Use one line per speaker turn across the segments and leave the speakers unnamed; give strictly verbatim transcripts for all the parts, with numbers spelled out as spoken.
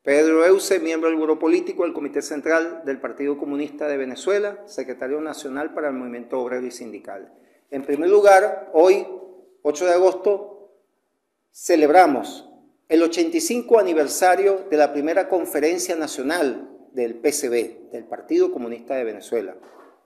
Pedro Euse, miembro del Buró Político del Comité Central del Partido Comunista de Venezuela, secretario nacional para el Movimiento Obrero y Sindical. En primer lugar, hoy, ocho de agosto, celebramos el ochenta y cinco aniversario de la primera conferencia nacional del P C V, del Partido Comunista de Venezuela.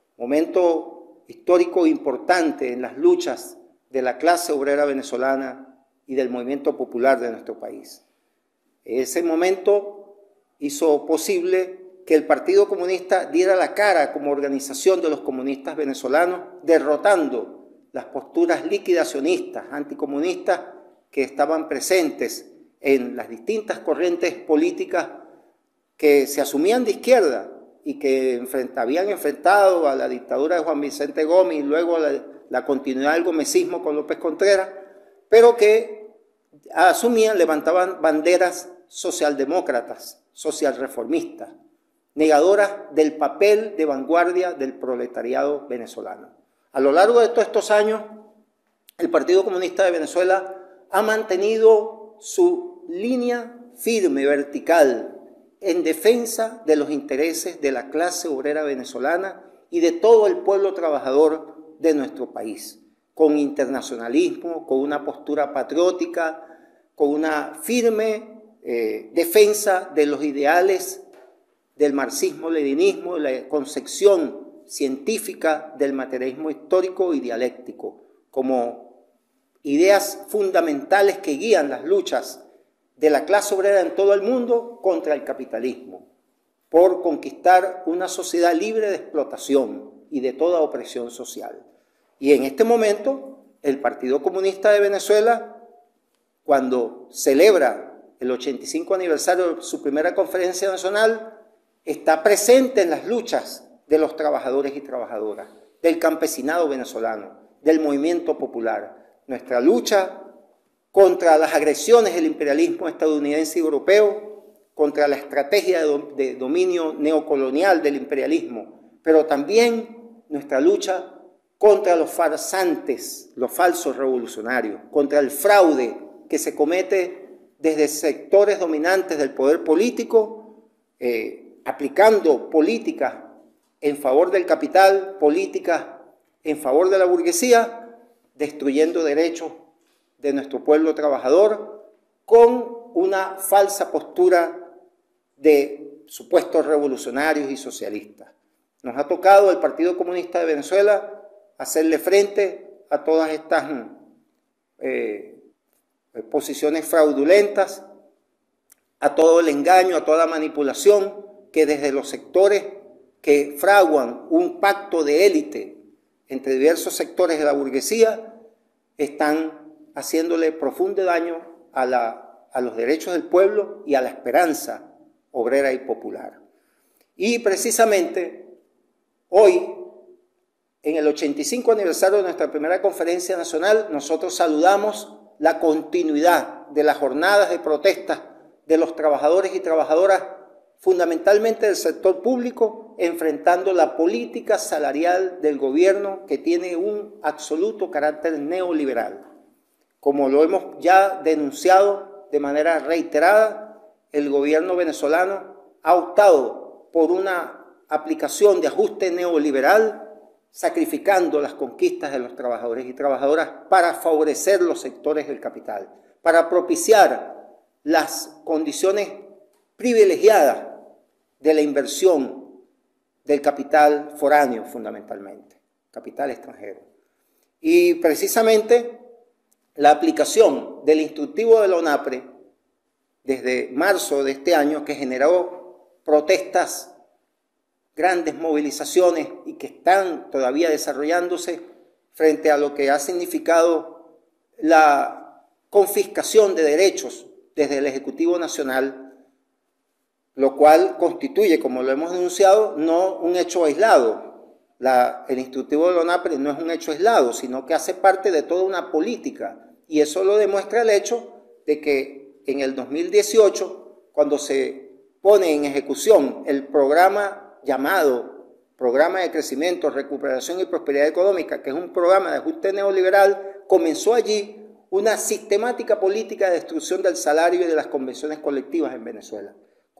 Momento histórico importante en las luchas de la clase obrera venezolana y del movimiento popular de nuestro país. Ese momento hizo posible que el Partido Comunista diera la cara como organización de los comunistas venezolanos, derrotando las posturas liquidacionistas, anticomunistas que estaban presentes en las distintas corrientes políticas que se asumían de izquierda y que enfrent, habían enfrentado a la dictadura de Juan Vicente Gómez y luego la, la continuidad del gomecismo con López Contreras, pero que asumían, levantaban banderas socialdemócratas, socialreformistas, negadoras del papel de vanguardia del proletariado venezolano. A lo largo de todos estos años, el Partido Comunista de Venezuela ha mantenido su línea firme, vertical, en defensa de los intereses de la clase obrera venezolana y de todo el pueblo trabajador de nuestro país, con internacionalismo, con una postura patriótica, con una firme eh, defensa de los ideales del marxismo-leninismo, de la concepción científica del materialismo histórico y dialéctico, como ideas fundamentales que guían las luchas de la clase obrera en todo el mundo contra el capitalismo, por conquistar una sociedad libre de explotación y de toda opresión social. Y en este momento, el Partido Comunista de Venezuela, cuando celebra el ochenta y cinco aniversario de su primera conferencia nacional, está presente en las luchas de los trabajadores y trabajadoras, del campesinado venezolano, del movimiento popular. Nuestra lucha contra las agresiones del imperialismo estadounidense y europeo, contra la estrategia de dominio neocolonial del imperialismo, pero también nuestra lucha contra los farsantes, los falsos revolucionarios, contra el fraude que se comete desde sectores dominantes del poder político, eh, aplicando políticas en favor del capital, políticas en favor de la burguesía, destruyendo derechos de nuestro pueblo trabajador con una falsa postura de supuestos revolucionarios y socialistas. Nos ha tocado el Partido Comunista de Venezuela hacerle frente a todas estas eh, posiciones fraudulentas, a todo el engaño, a toda manipulación que desde los sectores que fraguan un pacto de élite entre diversos sectores de la burguesía están haciéndole profundo daño a, la, a los derechos del pueblo y a la esperanza obrera y popular. Y precisamente hoy, en el ochenta y cinco aniversario de nuestra primera conferencia nacional, nosotros saludamos la continuidad de las jornadas de protesta de los trabajadores y trabajadoras, fundamentalmente del sector público, enfrentando la política salarial del gobierno que tiene un absoluto carácter neoliberal. Como lo hemos ya denunciado de manera reiterada, el gobierno venezolano ha optado por una aplicación de ajuste neoliberal, sacrificando las conquistas de los trabajadores y trabajadoras para favorecer los sectores del capital, para propiciar las condiciones privilegiadas de la inversión del capital foráneo, fundamentalmente, capital extranjero. Y precisamente la aplicación del instructivo de la ONAPRE desde marzo de este año, que generó protestas, grandes movilizaciones y que están todavía desarrollándose frente a lo que ha significado la confiscación de derechos desde el Ejecutivo Nacional, lo cual constituye, como lo hemos denunciado, no un hecho aislado. La, el instructivo de la ONAPRE no es un hecho aislado, sino que hace parte de toda una política. Y eso lo demuestra el hecho de que en el dos mil dieciocho, cuando se pone en ejecución el programa llamado Programa de Crecimiento, Recuperación y Prosperidad Económica, que es un programa de ajuste neoliberal, comenzó allí una sistemática política de destrucción del salario y de las convenciones colectivas en Venezuela,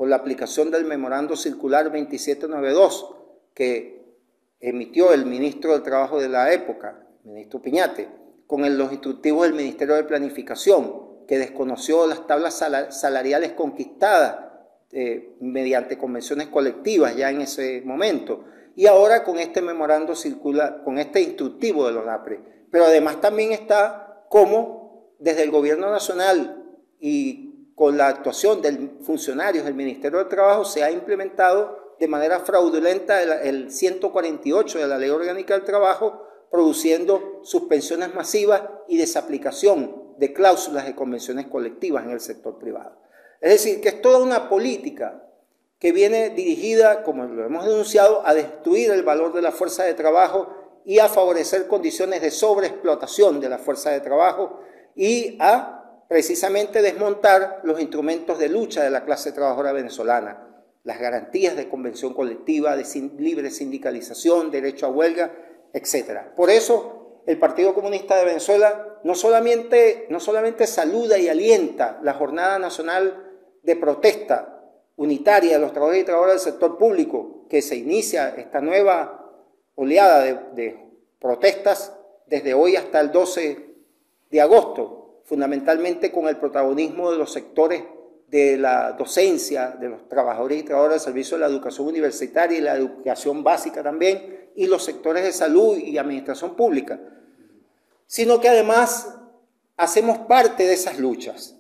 con la aplicación del memorando circular veintisiete noventa y dos que emitió el ministro del Trabajo de la época, el ministro Piñate, con el, los instructivos del Ministerio de Planificación, que desconoció las tablas sal salariales conquistadas eh, mediante convenciones colectivas ya en ese momento, y ahora con este memorando circular, con este instructivo de los NAPRE. Pero además también está cómo desde el Gobierno Nacional y con la actuación de funcionarios del Ministerio del Trabajo se ha implementado de manera fraudulenta el, el ciento cuarenta y ocho de la Ley Orgánica del Trabajo, produciendo suspensiones masivas y desaplicación de cláusulas de convenciones colectivas en el sector privado. Es decir, que es toda una política que viene dirigida, como lo hemos denunciado, a destruir el valor de la fuerza de trabajo y a favorecer condiciones de sobreexplotación de la fuerza de trabajo y a precisamente desmontar los instrumentos de lucha de la clase trabajadora venezolana, las garantías de convención colectiva, de sin, libre sindicalización, derecho a huelga, etcétera. Por eso, el Partido Comunista de Venezuela no solamente, no solamente saluda y alienta la Jornada Nacional de Protesta unitaria de los trabajadores y trabajadoras del sector público, que se inicia esta nueva oleada de, de protestas desde hoy hasta el doce de agosto, fundamentalmente con el protagonismo de los sectores de la docencia, de los trabajadores y trabajadoras del servicio de la educación universitaria y la educación básica también, y los sectores de salud y administración pública, sino que además hacemos parte de esas luchas.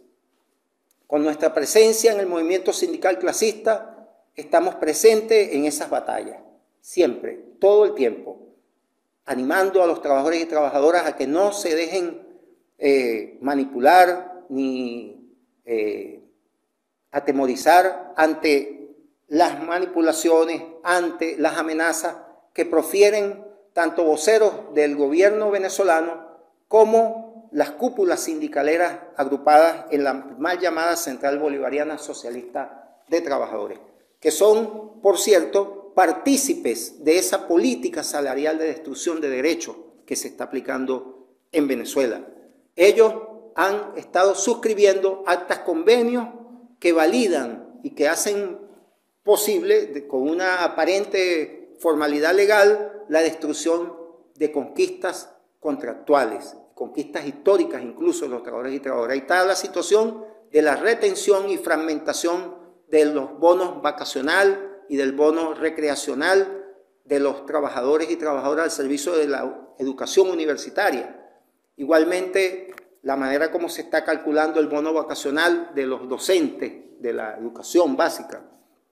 Con nuestra presencia en el movimiento sindical clasista, estamos presentes en esas batallas, siempre, todo el tiempo, animando a los trabajadores y trabajadoras a que no se dejen eh, manipular ni eh, atemorizar ante las manipulaciones, ante las amenazas que profieren tanto voceros del gobierno venezolano como las cúpulas sindicaleras agrupadas en la mal llamada Central Bolivariana Socialista de Trabajadores, que son, por cierto, partícipes de esa política salarial de destrucción de derechos que se está aplicando en Venezuela. Ellos han estado suscribiendo actas convenios que validan y que hacen posible, de, con una aparente formalidad legal, la destrucción de conquistas contractuales, conquistas históricas incluso de los trabajadores y trabajadoras. Ahí está la situación de la retención y fragmentación de los bonos vacacional y del bono recreacional de los trabajadores y trabajadoras al servicio de la educación universitaria. Igualmente, la manera como se está calculando el bono vacacional de los docentes de la educación básica,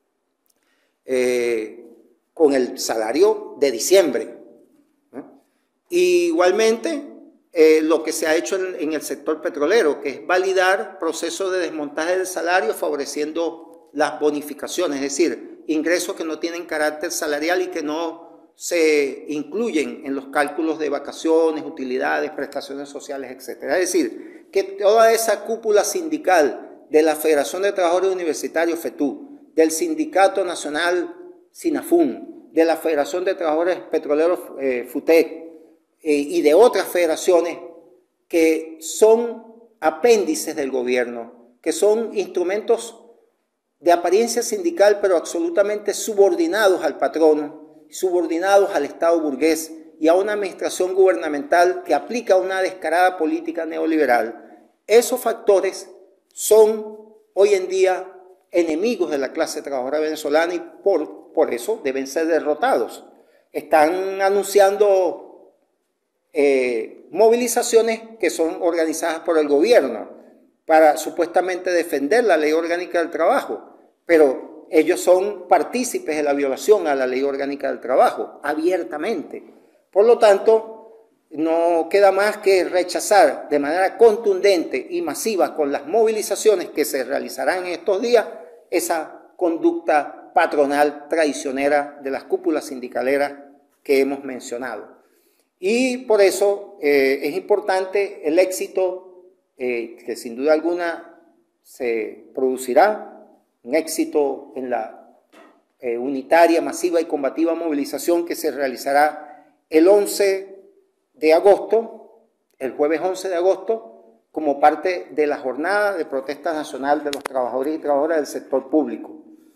eh, con el salario de diciembre. ¿no? Y igualmente, eh, lo que se ha hecho en, en el sector petrolero, que es validar procesos de desmontaje del salario favoreciendo las bonificaciones, es decir, ingresos que no tienen carácter salarial y que no se incluyen en los cálculos de vacaciones, utilidades, prestaciones sociales, etcétera. Es decir, que toda esa cúpula sindical de la Federación de Trabajadores Universitarios, FETU, del Sindicato Nacional SINAFUN, de la Federación de Trabajadores Petroleros, eh, FUTEC, eh, y de otras federaciones que son apéndices del gobierno, que son instrumentos de apariencia sindical, pero absolutamente subordinados al patrono, subordinados al Estado burgués y a una administración gubernamental que aplica una descarada política neoliberal. Esos factores son hoy en día enemigos de la clase trabajadora venezolana y por, por eso deben ser derrotados. Están anunciando eh, movilizaciones que son organizadas por el gobierno para supuestamente defender la Ley Orgánica del Trabajo, pero ellos son partícipes de la violación a la Ley Orgánica del Trabajo, abiertamente. Por lo tanto, no queda más que rechazar de manera contundente y masiva con las movilizaciones que se realizarán en estos días esa conducta patronal traicionera de las cúpulas sindicaleras que hemos mencionado. Y por eso eh, es importante el éxito eh, que sin duda alguna se producirá, un éxito en la eh, unitaria, masiva y combativa movilización que se realizará el once de agosto, el jueves once de agosto, como parte de la jornada de protesta nacional de los trabajadores y trabajadoras del sector público.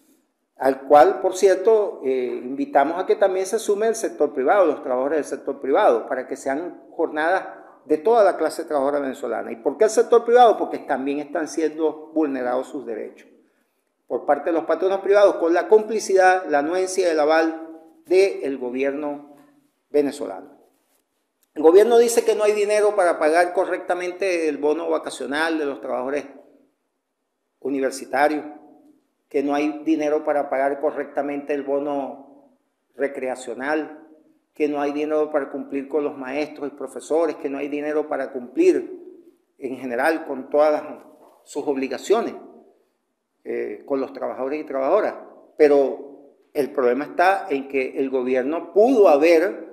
al cual, por cierto, eh, invitamos a que también se sume el sector privado, los trabajadores del sector privado, para que sean jornadas de toda la clase trabajadora venezolana. ¿Y por qué el sector privado? Porque también están siendo vulnerados sus derechos por parte de los patronos privados, con la complicidad, la anuencia y el aval del gobierno venezolano. El gobierno dice que no hay dinero para pagar correctamente el bono vacacional de los trabajadores universitarios, que no hay dinero para pagar correctamente el bono recreacional, que no hay dinero para cumplir con los maestros y profesores, que no hay dinero para cumplir en general con todas sus obligaciones, eh, con los trabajadores y trabajadoras. Pero el problema está en que el gobierno pudo haber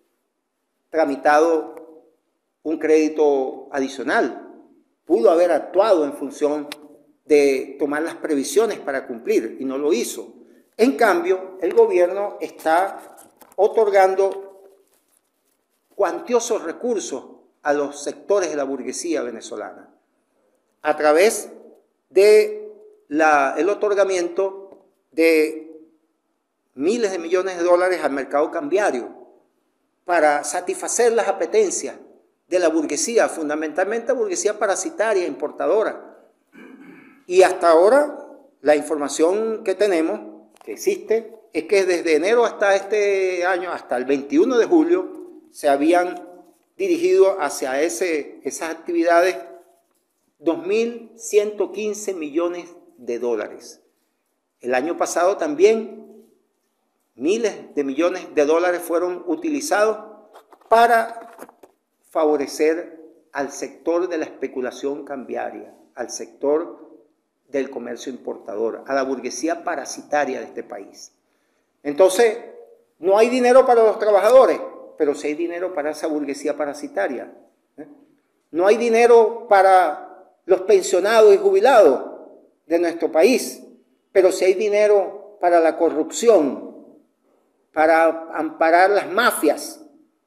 tramitado un crédito adicional, pudo haber actuado en función de tomar las previsiones para cumplir, y no lo hizo. En cambio, el gobierno está otorgando cuantiosos recursos a los sectores de la burguesía venezolana a través de la, el otorgamiento de miles de millones de dólares al mercado cambiario para satisfacer las apetencias de la burguesía, fundamentalmente burguesía parasitaria, importadora. Y hasta ahora la información que tenemos, que existe, es que desde enero hasta este año, hasta el veintiuno de julio, se habían dirigido hacia ese, esas actividades dos mil ciento quince millones de dólares. El año pasado también miles de millones de dólares fueron utilizados para favorecer al sector de la especulación cambiaria, al sector del comercio importador, a la burguesía parasitaria de este país. Entonces, no hay dinero para los trabajadores, pero sí hay dinero para esa burguesía parasitaria. ¿eh? No hay dinero para los pensionados y jubilados de nuestro país, pero sí hay dinero para la corrupción, para amparar las mafias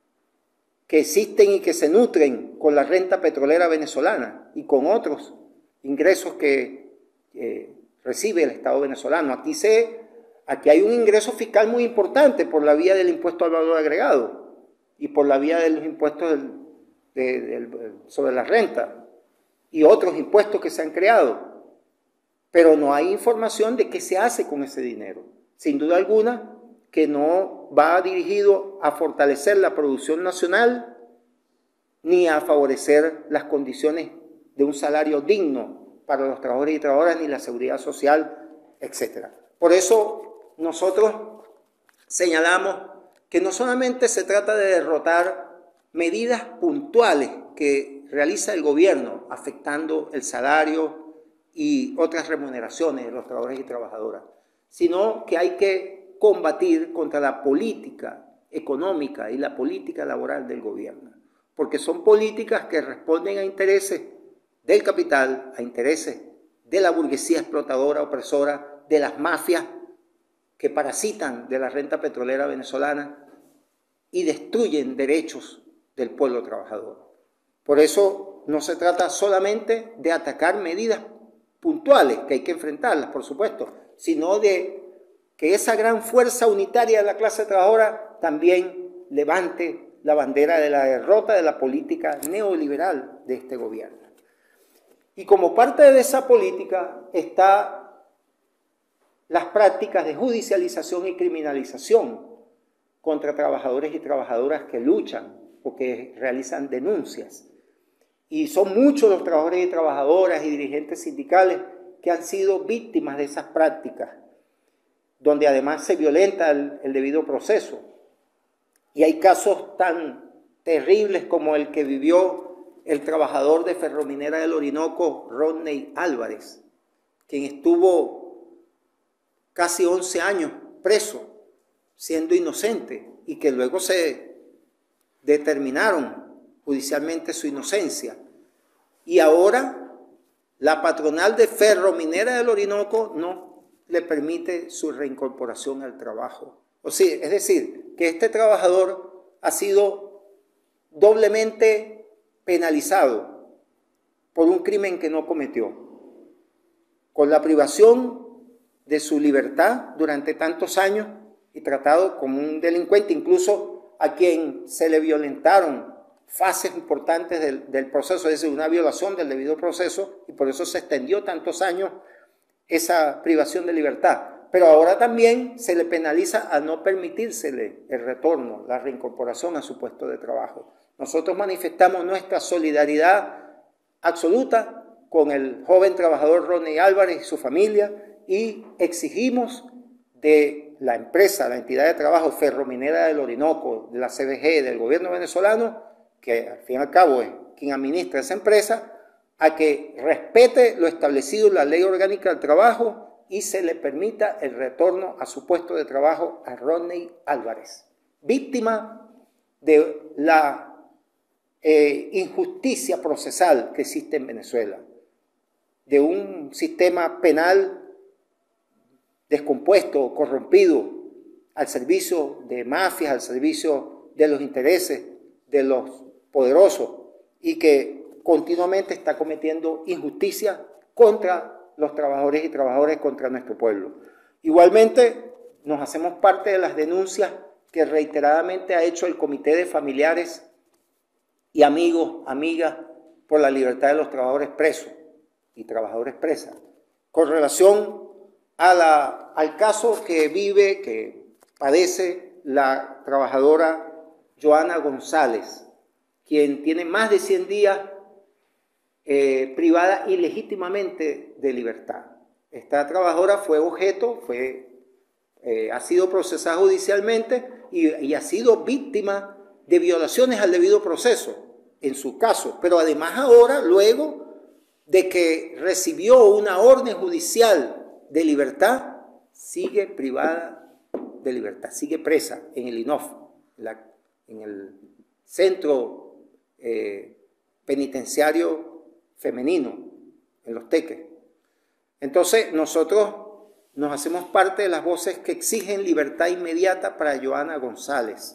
que existen y que se nutren con la renta petrolera venezolana y con otros ingresos que eh, recibe el Estado venezolano. Aquí, se, aquí hay un ingreso fiscal muy importante por la vía del impuesto al valor agregado y por la vía de los impuestos del, de, del, sobre la renta y otros impuestos que se han creado, pero no hay información de qué se hace con ese dinero. Sin duda alguna que no va dirigido a fortalecer la producción nacional ni a favorecer las condiciones de un salario digno para los trabajadores y trabajadoras, ni la seguridad social, etcétera. Por eso nosotros señalamos que no solamente se trata de derrotar medidas puntuales que realiza el gobierno afectando el salario y otras remuneraciones de los trabajadores y trabajadoras, sino que hay que combatir contra la política económica y la política laboral del gobierno, porque son políticas que responden a intereses del capital, a intereses de la burguesía explotadora, opresora, de las mafias que parasitan de la renta petrolera venezolana y destruyen derechos del pueblo trabajador. Por eso no se trata solamente de atacar medidas puntuales, que hay que enfrentarlas, por supuesto, sino de que esa gran fuerza unitaria de la clase trabajadora también levante la bandera de la derrota de la política neoliberal de este gobierno. Y como parte de esa política están las prácticas de judicialización y criminalización contra trabajadores y trabajadoras que luchan o que realizan denuncias. Y son muchos los trabajadores y trabajadoras y dirigentes sindicales que han sido víctimas de esas prácticas, donde además se violenta el, el debido proceso. Y hay casos tan terribles como el que vivió el trabajador de Ferrominera del Orinoco, Rodney Álvarez, quien estuvo casi once años preso, siendo inocente, y que luego se determinaron judicialmente su inocencia. Y ahora la patronal de Ferrominera del Orinoco no le permite su reincorporación al trabajo. O sea, es decir, que este trabajador ha sido doblemente penalizado por un crimen que no cometió, con la privación de su libertad durante tantos años y tratado como un delincuente, incluso a quien se le violentaron fases importantes del, del proceso, es decir, una violación del debido proceso, y por eso se extendió tantos años esa privación de libertad. Pero ahora también se le penaliza a no permitírsele el retorno, la reincorporación a su puesto de trabajo. Nosotros manifestamos nuestra solidaridad absoluta con el joven trabajador Rodney Álvarez y su familia y exigimos de la empresa, la entidad de trabajo Ferrominera del Orinoco, de la C B G, del gobierno venezolano, que al fin y al cabo es quien administra esa empresa, a que respete lo establecido en la Ley Orgánica del Trabajo y se le permita el retorno a su puesto de trabajo a Rodney Álvarez, víctima de la eh, injusticia procesal que existe en Venezuela, de un sistema penal descompuesto, corrompido, al servicio de mafias, al servicio de los intereses de los poderosos y que continuamente está cometiendo injusticia contra los trabajadores y trabajadoras, contra nuestro pueblo. Igualmente, nos hacemos parte de las denuncias que reiteradamente ha hecho el Comité de Familiares y Amigos, Amigas por la Libertad de los Trabajadores Presos y Trabajadores Presas, con relación a la, al caso que vive, que padece la trabajadora Joana González, quien tiene más de cien días eh, privada ilegítimamente de libertad. Esta trabajadora fue objeto, fue, eh, ha sido procesada judicialmente y, y ha sido víctima de violaciones al debido proceso, en su caso, pero además ahora, luego de que recibió una orden judicial de libertad, sigue privada de libertad, sigue presa en el I N O F, la, en el centro eh, penitenciario femenino, en Los Teques. Entonces, nosotros nos hacemos parte de las voces que exigen libertad inmediata para Joana González.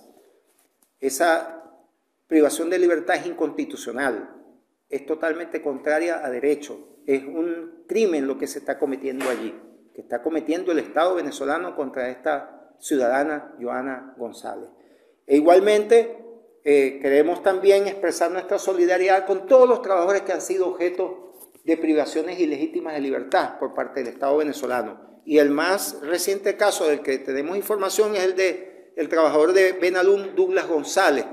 Esa privación de libertad es inconstitucional, es totalmente contraria a derecho, es un crimen lo que se está cometiendo allí, que está cometiendo el Estado venezolano contra esta ciudadana Joana González. E igualmente eh, queremos también expresar nuestra solidaridad con todos los trabajadores que han sido objeto de privaciones ilegítimas de libertad por parte del Estado venezolano. Y el más reciente caso del que tenemos información es el de el trabajador de Benalún, Douglas González,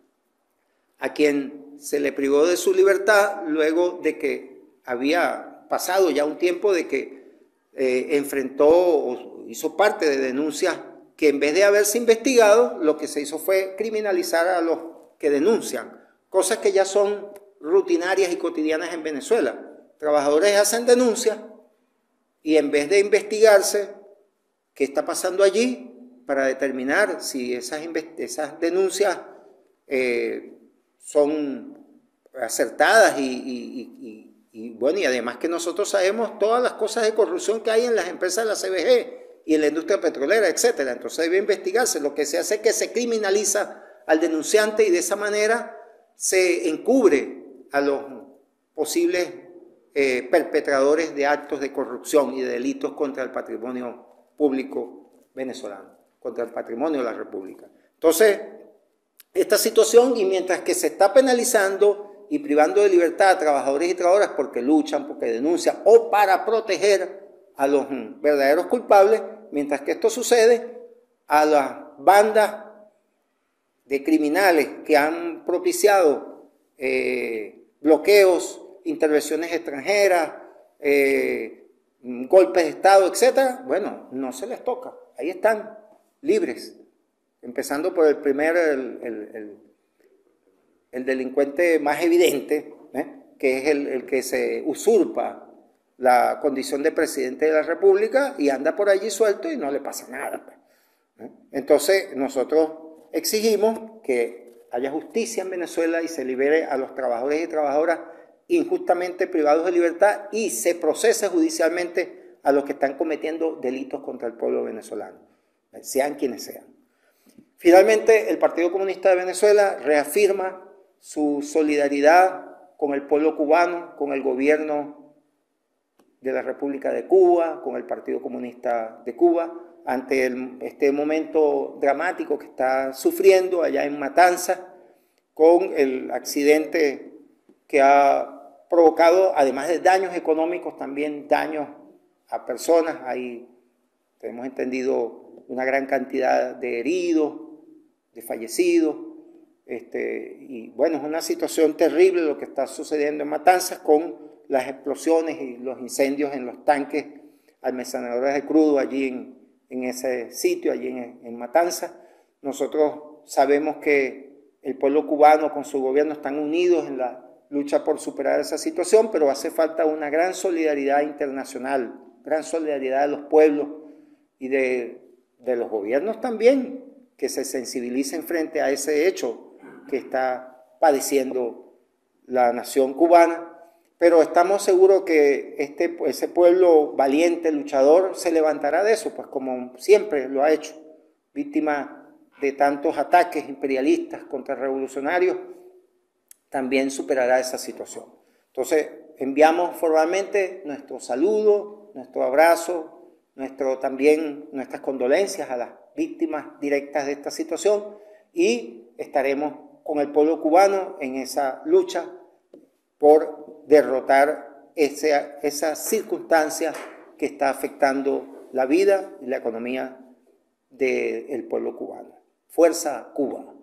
a quien se le privó de su libertad luego de que había pasado ya un tiempo de que eh, enfrentó o hizo parte de denuncias que en vez de haberse investigado, lo que se hizo fue criminalizar a los que denuncian, cosas que ya son rutinarias y cotidianas en Venezuela. Trabajadores hacen denuncias y en vez de investigarse qué está pasando allí para determinar si esas, esas denuncias eh, son acertadas y, y, y, y bueno, y además que nosotros sabemos todas las cosas de corrupción que hay en las empresas de la C B G y en la industria petrolera, etcétera. Entonces debe investigarse. Lo que se hace es que se criminaliza al denunciante y de esa manera se encubre a los posibles eh, perpetradores de actos de corrupción y de delitos contra el patrimonio público venezolano, contra el patrimonio de la República. Entonces, esta situación, y mientras que se está penalizando y privando de libertad a trabajadores y trabajadoras porque luchan, porque denuncian o para proteger a los verdaderos culpables, mientras que esto sucede, a las bandas de criminales que han propiciado eh, bloqueos, intervenciones extranjeras, eh, golpes de Estado, etcétera, bueno, no se les toca, ahí están, libres. Empezando por el primer, el, el, el, el delincuente más evidente, ¿eh? que es el, el que se usurpa la condición de presidente de la República y anda por allí suelto y no le pasa nada. ¿eh? Entonces, nosotros exigimos que haya justicia en Venezuela y se libere a los trabajadores y trabajadoras injustamente privados de libertad y se procese judicialmente a los que están cometiendo delitos contra el pueblo venezolano, sean quienes sean. Finalmente, el Partido Comunista de Venezuela reafirma su solidaridad con el pueblo cubano, con el gobierno de la República de Cuba, con el Partido Comunista de Cuba, ante el, este momento dramático que está sufriendo allá en Matanzas, con el accidente que ha provocado, además de daños económicos, también daños a personas. Hay, tenemos entendido, una gran cantidad de heridos, de fallecidos. Este, y bueno, es una situación terrible lo que está sucediendo en Matanzas con las explosiones y los incendios en los tanques almacenadores de crudo allí en, en ese sitio, allí en, en Matanzas. Nosotros sabemos que el pueblo cubano con su gobierno están unidos en la lucha por superar esa situación, pero hace falta una gran solidaridad internacional, gran solidaridad de los pueblos y de, de los gobiernos también, que se sensibilicen frente a ese hecho que está padeciendo la nación cubana. Pero estamos seguros que este, ese pueblo valiente, luchador, se levantará de eso, pues como siempre lo ha hecho, víctima de tantos ataques imperialistas contrarrevolucionarios, también superará esa situación. Entonces, enviamos formalmente nuestro saludo, nuestro abrazo, nuestro, también nuestras condolencias a las víctimas directas de esta situación y estaremos con el pueblo cubano en esa lucha por derrotar esa, esa circunstancia que está afectando la vida y la economía del pueblo cubano. Fuerza Cuba.